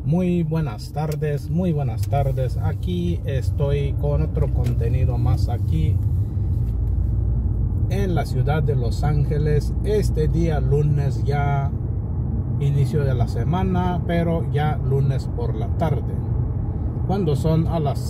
Muy buenas tardes, muy buenas tardes. Aquí estoy con otro contenido más aquí en la ciudad de Los Ángeles. Este día lunes, ya inicio de la semana, pero ya lunes por la tarde, cuando son a las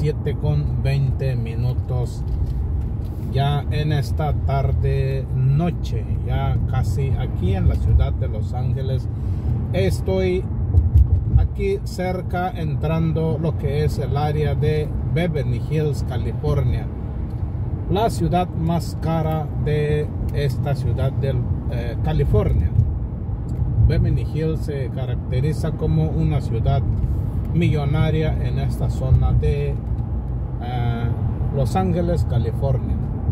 7:20 ya en esta tarde noche, ya casi aquí en la ciudad de Los Ángeles. Estoy aquí cerca, entrando lo que es el área de Beverly Hills, California, la ciudad más cara de esta ciudad de California. Beverly Hills se caracteriza como una ciudad millonaria en esta zona de Los Ángeles, California.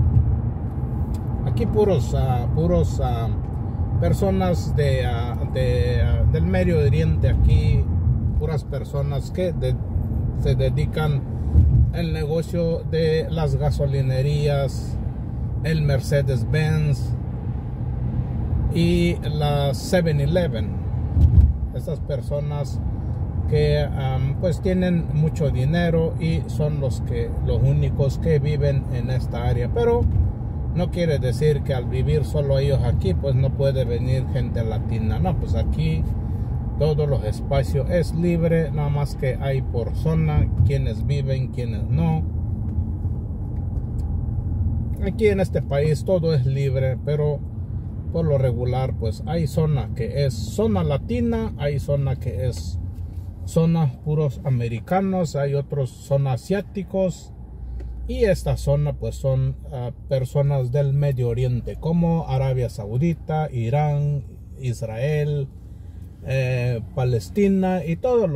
Aquí puros personas del Medio Oriente, aquí puras personas que se dedican al negocio de las gasolinerías, el Mercedes-Benz y la 7-Eleven. Estas personas que pues tienen mucho dinero y son los únicos que viven en esta área, pero no quiere decir que al vivir solo ellos aquí pues no puede venir gente latina. No, pues aquí todos los espacios es libre, nada más que hay por zona quienes viven, quienes no. Aquí en este país todo es libre, pero por lo regular pues hay zona que es zona latina, hay zona que es zona puros americanos, hay otros zona asiáticos, y esta zona pues son personas del Medio Oriente, como Arabia Saudita, Irán, Israel, Palestina y todos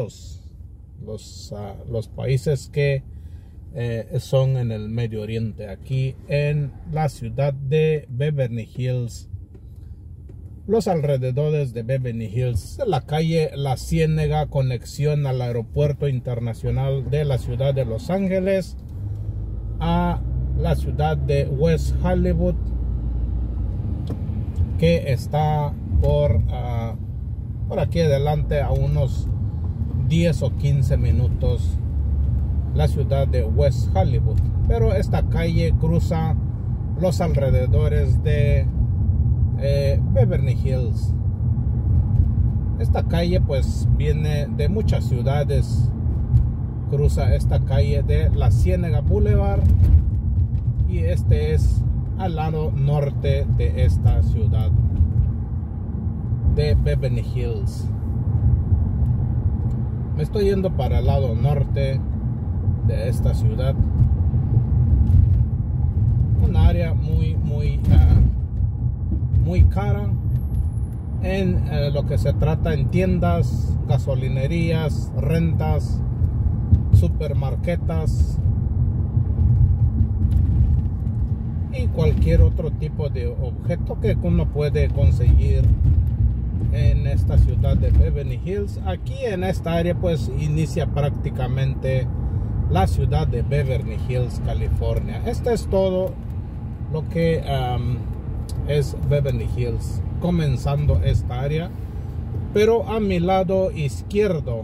los países que son en el Medio Oriente. Aquí en la ciudad de Beverly Hills, los alrededores de Beverly Hills, la calle La Ciénega, conexión al aeropuerto internacional de la ciudad de Los Ángeles, a la ciudad de West Hollywood, que está por aquí adelante a unos 10 o 15 minutos, la ciudad de West Hollywood. Pero esta calle cruza los alrededores de Beverly Hills. Esta calle pues viene de muchas ciudades, cruza esta calle de la Ciénega Boulevard, y este es al lado norte de esta ciudad de Beverly Hills. Me estoy yendo para el lado norte de esta ciudad, una área muy cara en lo que se trata en tiendas, gasolinerías, rentas, supermarketas y cualquier otro tipo de objeto que uno puede conseguir en esta ciudad de Beverly Hills. Aquí en esta área pues inicia prácticamente la ciudad de Beverly Hills, California. Esto es todo lo que es Beverly Hills, comenzando esta área. Pero a mi lado izquierdo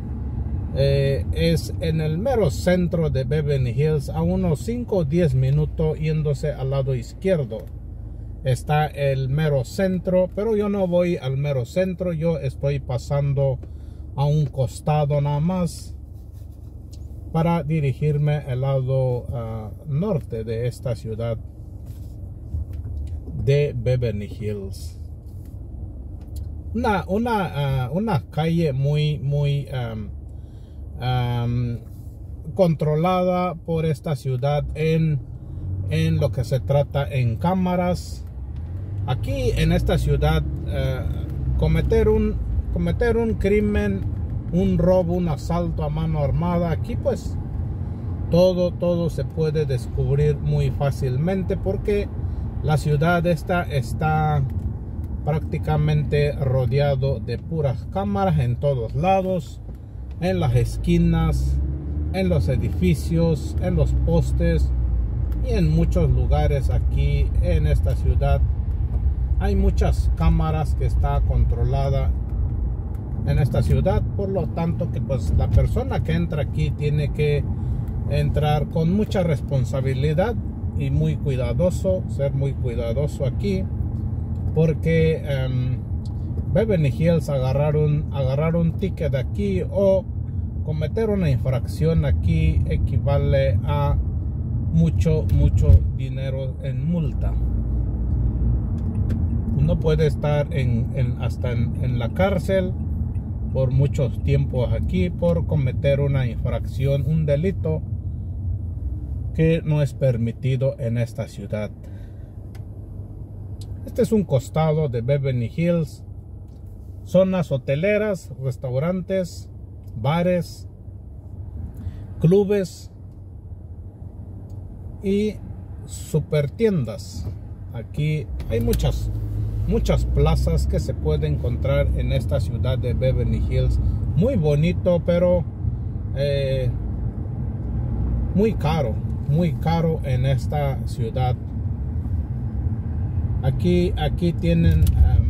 es en el mero centro de Beverly Hills, a unos 5 o 10 minutos yéndose al lado izquierdo está el mero centro. Pero yo no voy al mero centro, yo estoy pasando a un costado nada más para dirigirme al lado norte de esta ciudad de Beverly Hills. Una calle muy controlada por esta ciudad en lo que se trata en cámaras. Aquí en esta ciudad cometer un crimen, un robo, un asalto a mano armada, aquí pues todo se puede descubrir muy fácilmente, porque la ciudad esta está prácticamente rodeado de puras cámaras en todos lados, en las esquinas, en los edificios, en los postes y en muchos lugares. Aquí en esta ciudad hay muchas cámaras que está controlada en esta ciudad. Por lo tanto que pues la persona que entra aquí tiene que entrar con mucha responsabilidad y muy cuidadoso, ser muy cuidadoso aquí, porque Beverly Hills agarrar un ticket aquí o cometer una infracción aquí equivale a mucho dinero en multa. Uno puede estar hasta en la cárcel por muchos tiempos aquí por cometer una infracción, un delito que no es permitido en esta ciudad. Este es un costado de Beverly Hills. Zonas hoteleras, restaurantes, bares, clubes y super tiendas. Aquí hay muchas plazas que se pueden encontrar en esta ciudad de Beverly Hills. Muy bonito, pero muy caro en esta ciudad. Aquí tienen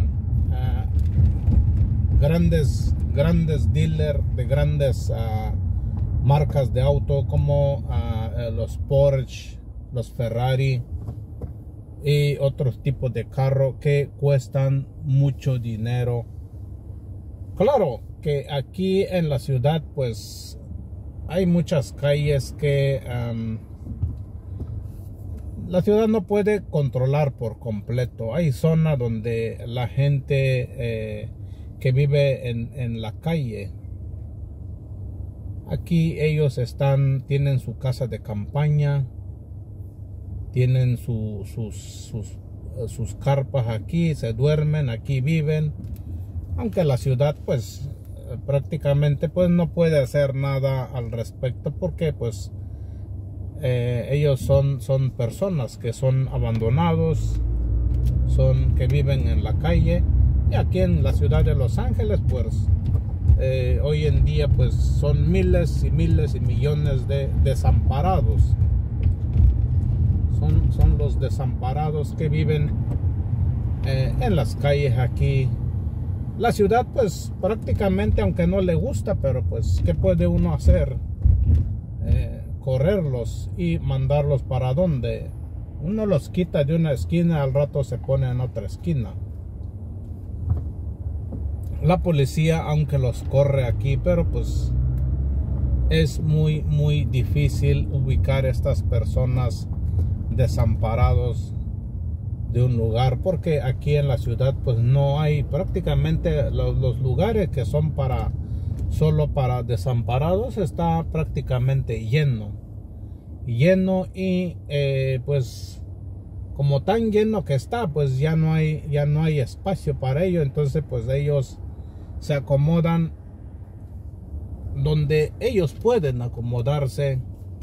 grandes dealers de grandes marcas de auto como los Porsche, los Ferrari y otros tipos de carro que cuestan mucho dinero. Claro que aquí en la ciudad pues hay muchas calles que la ciudad no puede controlar por completo. Hay zonas donde la gente que vive en la calle, aquí ellos tienen su casa de campaña, tienen sus carpas aquí, se duermen, aquí viven, aunque la ciudad pues prácticamente pues no puede hacer nada al respecto, porque pues ellos son personas que son abandonados, que viven en la calle. Y aquí en la ciudad de Los Ángeles pues hoy en día pues son miles y millones de desamparados. Son los desamparados que viven en las calles aquí. La ciudad pues prácticamente, aunque no le gusta, pero pues ¿qué puede uno hacer? Correrlos y mandarlos para donde. Uno los quita de una esquina, al rato se pone en otra esquina. La policía aunque los corre aquí, pero pues es muy difícil ubicar a estas personas desamparados de un lugar, porque aquí en la ciudad pues no hay prácticamente los lugares que son solo para desamparados, está prácticamente lleno y pues como tan lleno que está, pues ya no hay espacio para ellos. Entonces pues ellos se acomodan donde ellos pueden acomodarse.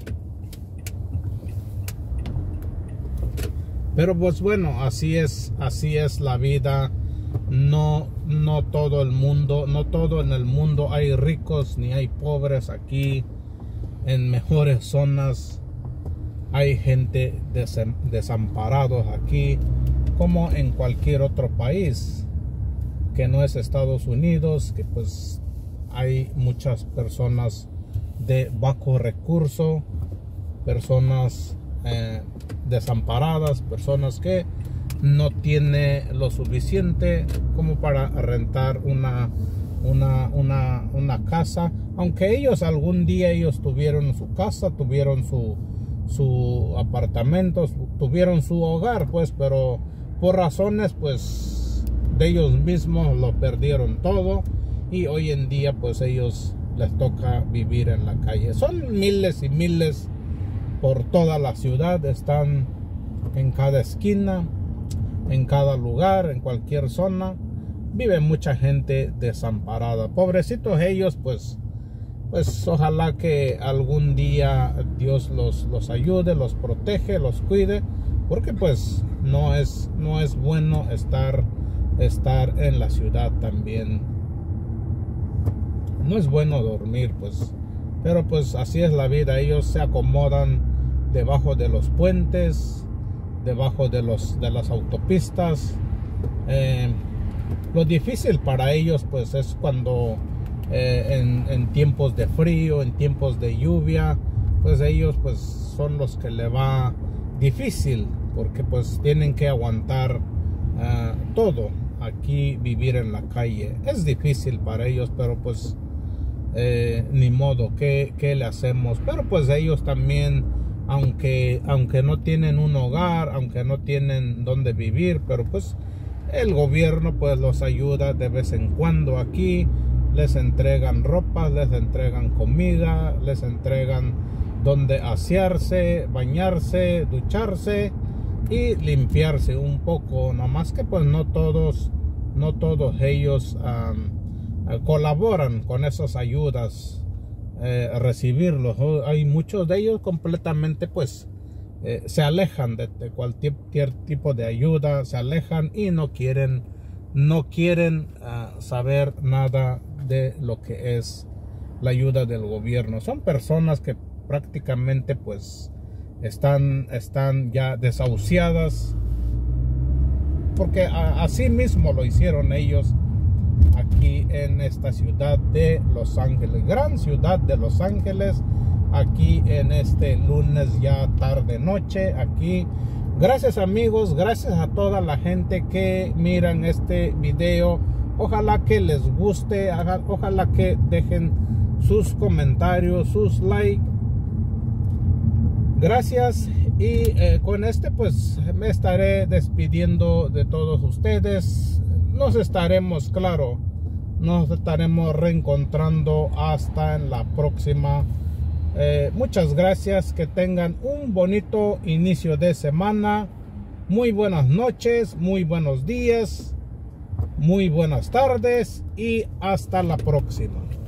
Pero pues bueno, así es la vida. No todo en el mundo hay ricos ni hay pobres. Aquí en mejores zonas hay gente desamparados aquí, como en cualquier otro país que no es Estados Unidos, que pues hay muchas personas de bajo recurso, personas desamparadas, personas que no tienen lo suficiente como para rentar una casa, aunque ellos algún día tuvieron su casa, tuvieron su apartamento, tuvieron su hogar, pues, pero por razones pues de ellos mismos lo perdieron todo, y hoy en día pues ellos les toca vivir en la calle. Son miles y miles por toda la ciudad, están en cada esquina, en cada lugar, en cualquier zona vive mucha gente desamparada. Pobrecitos ellos, pues ojalá que algún día Dios los ayude, los protege, los cuide, porque pues no es bueno estar en la ciudad también. No es bueno dormir, pues, pero pues así es la vida. Ellos se acomodan debajo de los puentes, debajo de las autopistas. Lo difícil para ellos pues es cuando en tiempos de frío, en tiempos de lluvia, pues ellos pues son los que le va difícil, porque pues tienen que aguantar todo aquí, vivir en la calle. Es difícil para ellos, pero pues ni modo, ¿qué le hacemos? Pero pues ellos también, aunque no tienen un hogar, aunque no tienen dónde vivir, pero pues el gobierno pues los ayuda de vez en cuando aquí, les entregan ropa, les entregan comida, les entregan donde asearse, bañarse, ducharse y limpiarse un poco, nomás que pues no todos ellos colaboran con esas ayudas, recibirlos. Hay muchos de ellos completamente pues se alejan de cualquier tipo de ayuda, se alejan y no quieren saber nada de lo que es la ayuda del gobierno. Son personas que prácticamente pues están ya desahuciadas, porque así mismo lo hicieron ellos aquí en esta ciudad de Los Ángeles, gran ciudad de Los Ángeles, aquí en este lunes ya tarde noche aquí. Gracias amigos, gracias a toda la gente que miran este video. Ojalá que les guste, ojalá que dejen sus comentarios, sus likes. Gracias, y con este pues me estaré despidiendo de todos ustedes. Nos estaremos reencontrando hasta en la próxima. Muchas gracias, que tengan un bonito inicio de semana. Muy buenas noches, muy buenos días, muy buenas tardes y hasta la próxima.